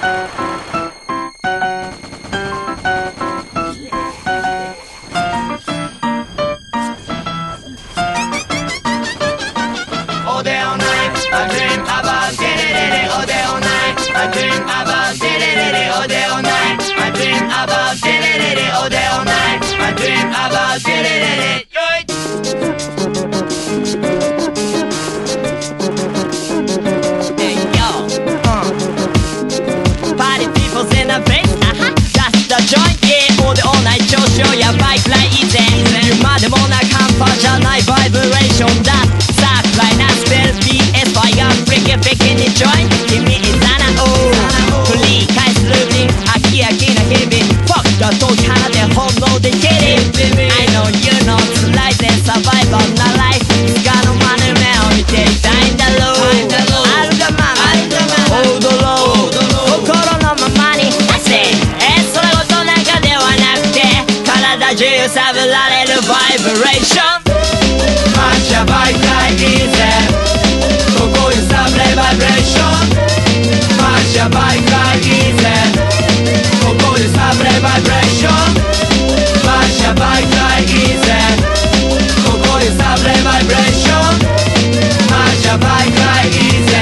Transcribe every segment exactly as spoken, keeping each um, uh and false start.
All day all night, I dream about it. All day all night, I dream about it. All day all night, I dream about it. All day all night, I dream about it. Hey yo, uh. Party people's in the place, uh-huh. That's the joint, yeah. All day all night, 調子をやばいくらい以前。言うまでもなカンパじゃないバイブレーションだ。Fly not spell B S Y got freaking picking it joint. Give me a Zana O. 繰り返すルーティン、飽き飽きな日々。Fuck が解き放て本能で蹴り。I know you know 辛いぜサバイバルなライフ。いつかの真似目を見ていたいんだろう。あるがまま踊ろう。心のままに I say えそれごとなんかではなくて体中揺さぶられるバイブレーション。マッチャバイクライいいぜここ揺さぶれバイブレーション。マッチャバイクライいいぜここ揺さぶれバイブレーション。マッチャバイクライいいぜここ揺さぶれバイブレーション。マッチャバイクライいいぜ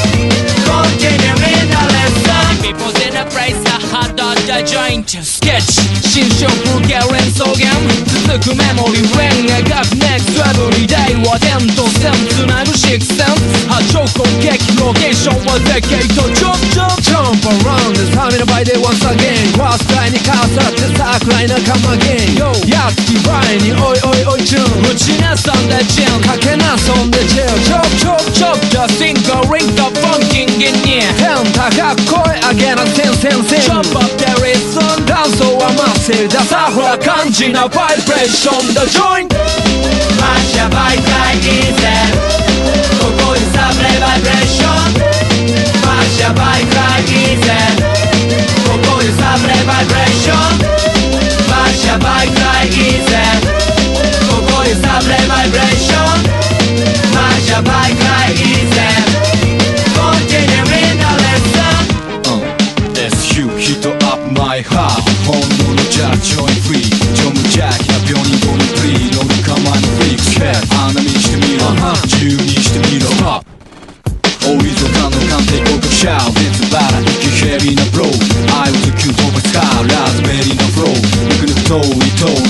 Continue in the lesson. People's in a place that hot dog the joint Sketch 新象風景連想源続くメモリー連描く Next Everyday は点と線つなぐシックセンス波長攻撃ロケーションはデケイト Jump Jump Jump around this time in a by day once again ワースくらいにかさってさくらい仲間ゲインやっつきバイにおいおいおいチューン打ちなさんでチェンかけなそんでチェル Chop Chop Chop Just think a ring the funking in here 変高く声上げなせんせんせん Jump up there is sun ダンスはマッセルダサフラ感じなバイブレーションだ Join マッチャバイクライいいぜここ揺さぶれバイブレーション。マッチャバイクライいいぜここ揺さぶれバイブレーション。マッチャバイクライいいぜここ揺さぶれバイブレーション。マッチャバイクライいいぜ Continue in the lesson、uh, エスユー ヒットアップマイハート本物じゃジョインフリージョムジャッキひゃくよにんごにプリー乗るかまのフリークスケート穴見してみろ、uh-huh、自由にしてみろ大磯間の鑑定合格者別腹息ヘビーなブロー愛を突き飛ばすかラズベリーなフローぬくぬく遠い遠